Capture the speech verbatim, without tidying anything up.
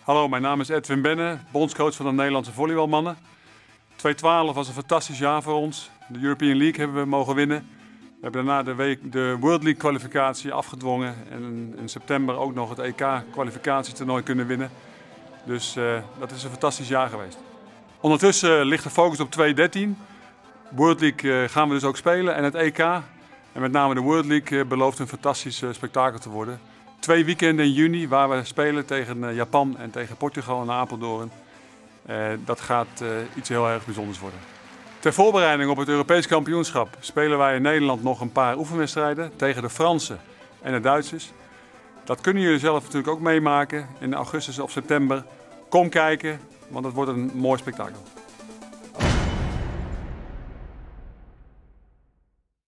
Hallo, mijn naam is Edwin Benne, bondscoach van de Nederlandse volleybalmannen. tweeduizend twaalf was een fantastisch jaar voor ons. De European League hebben we mogen winnen. We hebben daarna de, week, de World League kwalificatie afgedwongen en in september ook nog het E K-kwalificatietoernooi kunnen winnen. Dus uh, dat is een fantastisch jaar geweest. Ondertussen uh, ligt de focus op tweeduizend dertien. World League uh, gaan we dus ook spelen en het E K. En met name de World League uh, belooft een fantastisch uh, spektakel te worden. Twee weekenden in juni waar we spelen tegen uh, Japan en tegen Portugal en Apeldoorn. Uh, dat gaat uh, iets heel erg bijzonders worden. Ter voorbereiding op het Europees kampioenschap spelen wij in Nederland nog een paar oefenwedstrijden tegen de Fransen en de Duitsers. Dat kunnen jullie zelf natuurlijk ook meemaken in augustus of september. Kom kijken, want het wordt een mooi spektakel.